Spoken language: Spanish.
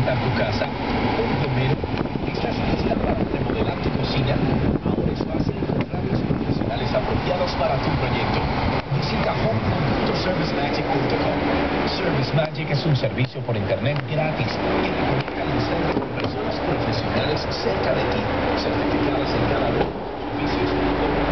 reinventar tu casa. Un plomero. ¿Estás lista para remodelar tu cocina? Ahora es fácil encontrar los profesionales apropiados para tu proyecto. Visita home.servicemagic.com. ServiceMagic es un servicio por internet gratis que te conecta al instante con personas profesionales cerca de ti, certificadas en cada uno de los servicios.